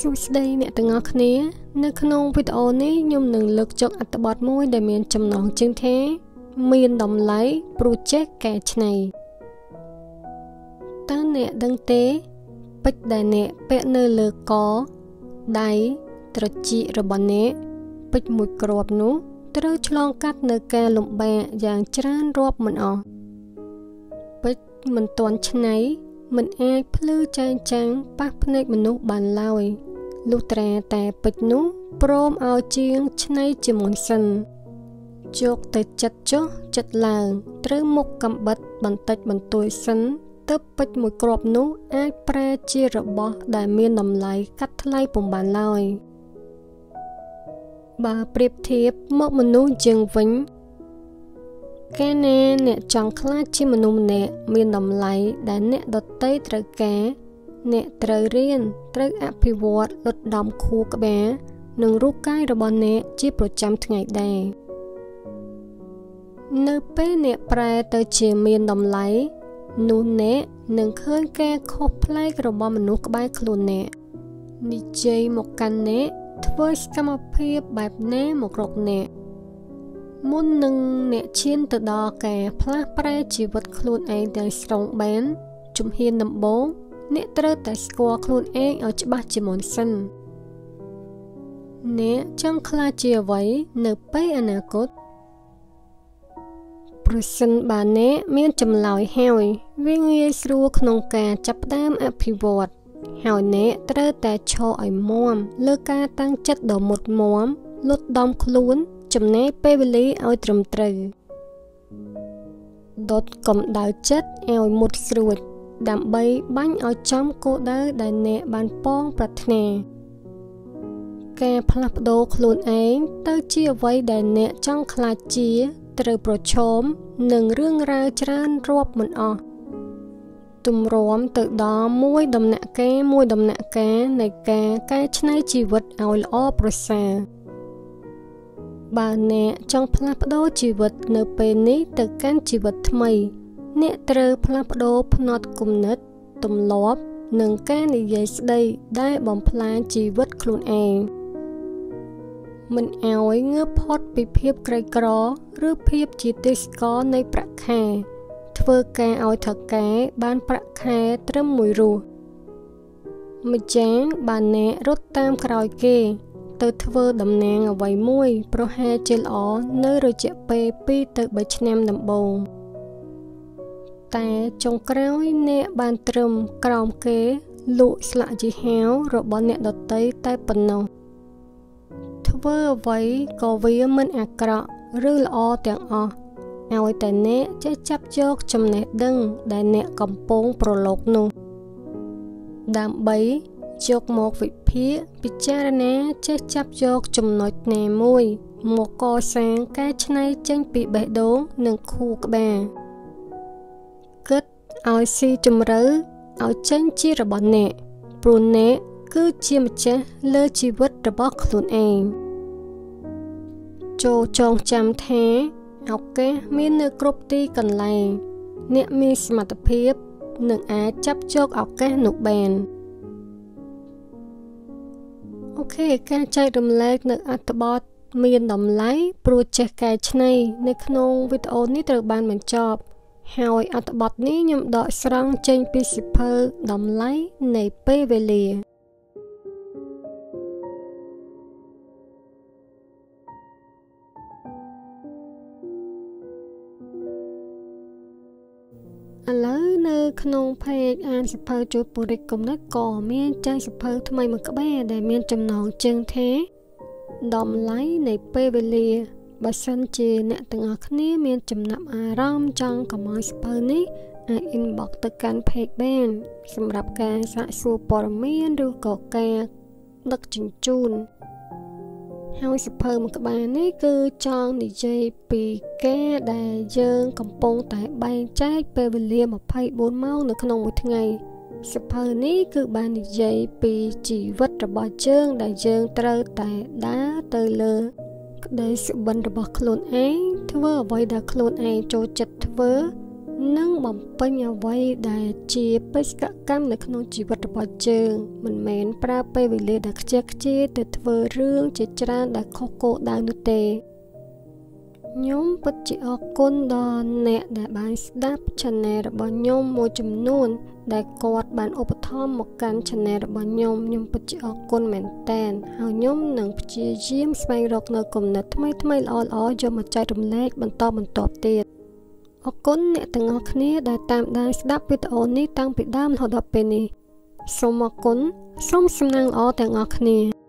សួស្តីអ្នកទាំងអស់គ្នានៅក្នុងវីដេអូនេះខ្ញុំនឹងលើកយកអត្ថបទមួយដែលមានចំណងជើងថាមានតម្លៃព្រោះចេះកែច្នៃតើអ្នកដឹងទេពេជ្រដែលអ្នកពាក់នៅលើកដៃត្រចៀករបស់អ្នកពេជ្រមួយគ្រាប់នោះត្រូវឆ្លងកាត់នៅការលំបាកយ៉ាងច្រើនរាប់មិនអស់ពេជ្រមិនទាន់ច្នៃមិនអាចភ្លឺចែងចាំងប៉ះភ្នែកមនុស្សបានឡើយលុះត្រាតែពេជ្រនោះព្រមឲ្យជាងច្នៃជាមុនសិនយកទៅចិត្តចុះចិត្តឡើងត្រូវមុខកំបិតបន្តិចបន្តួចសិនទើបពេជ្រមួយគ្រាប់នោះអាចប្រែជារបស់ដែលមានតម្លៃកាត់ថ្លៃពុំបានឡើយបើប្រៀបធៀបមកមនុស្សយើងវិញកាលណាអ្នកចង់ខ្លាចជាមនុស្សម្នាក់មានតម្លៃដែលអ្នកដទៃត្រូវការអ្នកត្រូវរៀនត្រូវអភិវឌ្ឍលុតដំខួរក្បាលនិងរូបកាយរបស់អ្នកជាប្រចាំថ្ងៃដែរនៅពេលអ្នកប្រែទៅជាមានតម្លៃនោះអ្នកនឹងឃើញការខុសប្លែករបស់មនុស្សក្បែរខ្លួនអ្នកនិយាយមកកាន់អ្នកធ្វើសកម្មភាពបែបណាមករកអ្នកមុននឹងអ្នកឈានទៅដល់ការផ្លាស់ប្រែជីវិតខ្លួនឯងទាំងស្រុងបានជំហានដំបូងអ្នកត្រូវតែស្គាល់ខ្លួនឯងឲ្យច្បាស់ជាមុនសិនអ្នកចង់ក្លាយជាអ្វីនៅពេលអនាគតប្រសិនបើអ្នកមានចម្លើយហើយវាងាយស្រួលក្នុងការចាប់ផ្ដើមអភិវឌ្ឍហើយអ្នកត្រូវតែឈរឲ្យមាំលើការតាំងចិត្តដ៏មុតមាំលុតដំខ្លួនចំណែកពេលវេលាឲ្យត្រឹមត្រូវដុតកម្ដៅចិត្តឲ្យមុតស្រួចដើម្បីបាញ់ឲ្យចំគោលដៅដែលអ្នកបានប៉ងប្រាថ្នាការផ្លាស់ប្ដូរខ្លួនឯងទៅជាអ្វីដែលអ្នកចង់ក្លាយជាត្រូវប្រឈមនឹងរឿងរ៉ាវច្រើនរាប់មិនអស់ទម្រាំទៅដល់មួយដំណាក់កាលនៃការកែច្នៃជីវិតឲ្យល្អប្រសើរបើអ្នកចង់ផ្លាស់ប្ដូរជីវិតនៅពេលនេះទៅកាន់ជីវិតថ្មីអ្នកត្រូវផ្លាស់ប្ដូរផ្នត់គំនិតទម្លាប់និងការនិយាយស្ដីដែលបំផ្លាញជីវិតខ្លួនឯងមិនឲ្យងើបផុតពីភាពក្រីក្រឬភាពជាទេសកលនៃប្រាក់ខែធ្វើការឲ្យថៅកែបានប្រាក់ខែត្រឹមមួយរស់ម្យ៉ាងបើអ្នករត់តាមក្រោយគេទៅធ្វើតំណាងអ្វីមួយប្រហែលជាល្អនៅរយៈពេល2ទៅ3ឆ្នាំដំបូងតែចុងក្រោយអ្នកបានត្រឹមក្រោមគេលក់ស្លាកយីហោរបស់អ្នកដទៃតែប៉ុណ្ណោះធ្វើអ្វីក៏វាមិនអាក្រក់ឬល្អទាំងអស់ឲ្យតែអ្នកចេះចាប់យកចំណេះដឹងដែលអ្នកកំពុងប្រឡូកនោះដើម្បីយកមកវិភាគពិចារណាចេះចាប់យកចំណុចណាមួយមកកសាងការច្នៃចេញពីបេះដូងនិងខួរក្បាលគិតឲ្យស៊ីជម្រៅឲ្យចេញជារបស់អ្នកព្រោះអ្នកគឺជាម្ចាស់លើជីវិតរបស់ខ្លួនឯងចូលចងចាំថាឱកាសមាននៅគ្រប់ទីកន្លែងអ្នកមានសមត្ថភាពនឹងអាចចាប់យកឱកាសនោះបានអូខេការចែករំលែកនៅអត្ថបទមានតម្លៃព្រោះចេះកែច្នៃនៅក្នុងវីដេអូនេះត្រូវបានបញ្ចប់ហើយអត្ថបទនេះខ្ញុំដកស្រង់ចេញពីសៀវភៅតម្លៃនៃពេលវេលាឥឡូវនៅក្នុងเพจអានសៀវភៅជួយពង្រីកគំនិតក៏មានចែកសៀវភៅថ្មីមួយក្បាលដែលមានចំណងជើងថាតម្លៃនៃពេលវេលាបើសិនជាអ្នកទាំងអស់គ្នាមានចំណាប់អារម្មណ៍ចង់កម្មសៀវភៅនេះអាច inbox ទៅកាន់เพจបានសម្រាប់ការសាកសួរព័ត៌មានឬក៏ការដឹកជញ្ជូនហើយសៀវភៅមួយក្បាលនេះគឺចង់និយាយពីការដែលយើងកំពុងតែបែងចែកពេលវេលា24ម៉ោងនៅក្នុងមួយថ្ងៃសៀវភៅនេះគឺបាននិយាយពីជីវិតរបស់យើងដែលយើងត្រូវតែដើរទៅលើក្តីសុបិនរបស់ខ្លួនឯងធ្វើអ្វីដែលខ្លួនឯងចូលចិត្តធ្វើនិងបំពេញអ្វីដែលជាបេសកកម្មនៅក្នុងជីវិតរបស់យើងមិនមែនប្រើពេលវេលាដែលខ្ជះខ្ជាយទៅធ្វើរឿងជាច្រើនដែលខុសគោលដៅនោះទេខ្ញុំពិតជាអរគុណដល់អ្នកដែលបានស្ដាប់ Channel របស់ខ្ញុំមួយចំនួនដែលគាត់បានឧបត្ថម្ភមកកាន់ Channel របស់ខ្ញុំពិតជាអរគុណមែនតើហើយខ្ញុំនឹងព្យាយាមស្វែងរកនៅគំនិតថ្មីៗល្អៗយកមកចែករំលែកបន្តបន្ទាប់ទៀតអរគុណអ្នកទាំងអស់គ្នាដែលតាមដានស្ដាប់វីដេអូនេះតាំងពីដើមរហូតដល់ពេលនេះសូមអរគុណសូមសំណាងល្អទាំងអស់គ្នា